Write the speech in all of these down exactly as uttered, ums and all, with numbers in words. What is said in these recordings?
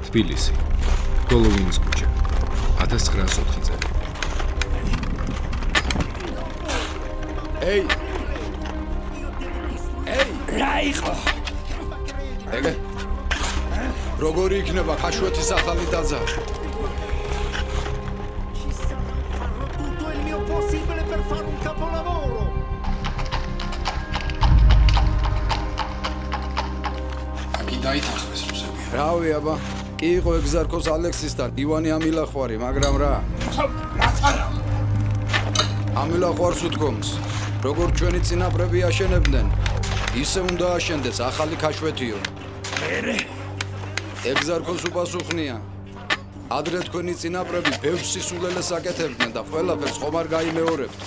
თბილისი, გოლოვინის ქუჩა, ათას ცხრაასი ოთხი წელი. Ehi! Ehi! რა იყო? ეგე. როგორი იქნება ხაშვეთის ახალი დაძა? Tutto il mio possibile per fare un capolavoro. Აკი დაითანხმეს რუსები. რავი აბა, კი იყო ეგზარქოს ალექსისთან ივანე ამილახვარი, მაგრამ რა? რაც არა. ამილახვარს უთქვამს, როგორ ჩვენი წინაპრები აშენებდნენ, ისე უნდა აშენდეს ახალი ქაშვეთიო. მერე ეგზარქოს უპასუხნია. ადრე თქვენი წინაპრები ბევრ სისულელეს აკეთებდნენ და ყველაფერს ხომ არ გაიმეორებთ.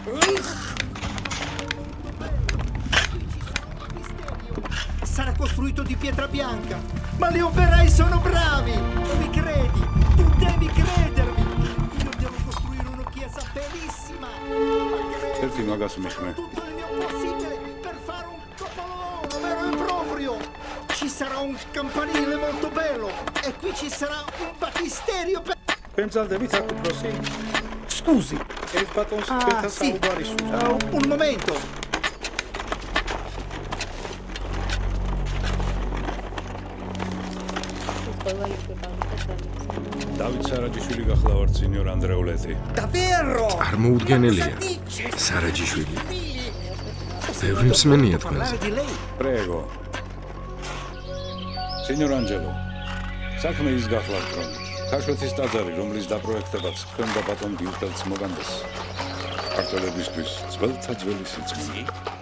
sarà costruito di pietra bianca, ma gli operai sono bravi. Non mi credi? Tu devi credermi. Io devo costruire una chiesa bellissima. Certi magas mihme. Tutto il mio possibile per fare un capolavoro vero e proprio. Ci sarà un campanile molto bello e qui ci sarà un battisterio per... Pensaldevi tako prosi? Scusi. Che il patton si Ah, peta sì. Uh, un momento. David Saragiშვილი გახლავართ სინიორ ანდრეულეთი. Davvero? წარმოუდგენელია. სარაჯიშვილი. ბევრი მსმენია თქვენს. Parlare di lei. Prego. Signor Angelo. საქმე ის გახლავთ რომ ქაშვეთის ტაძარი, რომლის დაპროექტებაც თქვენ და ბატონ გიუტელს მოგანდეს. ქართველებისთვის ძველთა ძველი სიძმილი.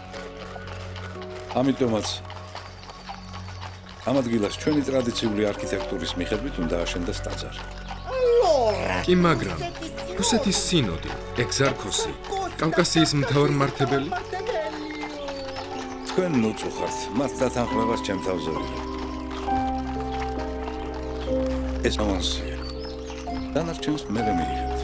ამიტომაც ამ ადგილას ჩვენი ტრადიციული არქიტექტურის მიხედვით უნდა აშენდეს ტაძარი. კი, მაგრამ რუსეთის სინოდი, ეგზარქოსი, კავკასიის მთავარმართებელი? თქვენ მოწუხართ, მათ დათანხმებას ჩემ თავზე ვიღებ. ეს ამონსია. დანარჩენს მე ვიმიღებთ.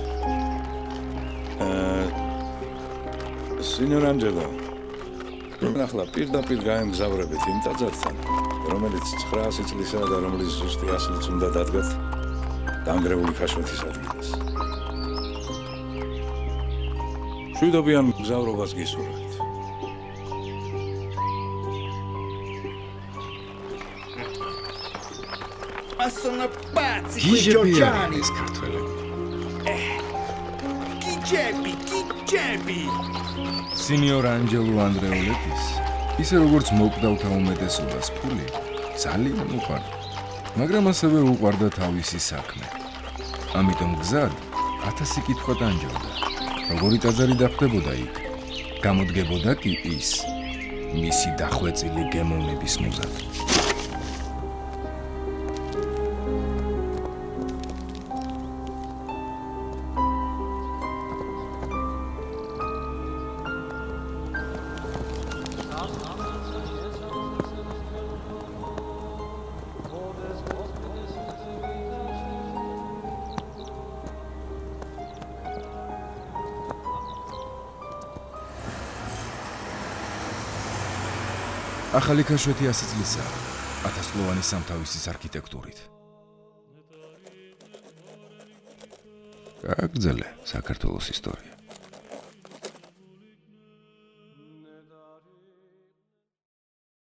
აა სინიორ ანჯელო, ახლა პირდაპირ გაემგზავრებით იმ ტაძართან, რომელიც ცხრაასი წლისაა და რომლის ზუსტი ასლიც უნდა დადგათ დანგრეული ქაშვეთის ადგილას. შვიდობიან მგზავრობას გისურვებთ. Ma sono pazzi quei გიჟები არიან giorgiani. ეს ქართველები. Chi ġebi? Chi ġebi? სინიორ ანჯელო ანდრეულეთის, ისე როგორც მოკდავთა უმეტესობას ფული, ძალიან უყვარდა. მაგრამ ასევე უყვარდა თავისი საქმე. ამიტომ გზად ათასი კითხვა ტანჯავდა. როგორი ტაძარი დახდებოდა იქ? გამოდგებოდა კი ის, მისი დახვეწილი გემოვნების მუზად. ახალი ქაშვეთი ასი წლისაა, ათასწლოვანი სამთავისის არქიტექტურით. გააგრძელე საქართველოს ისტორია.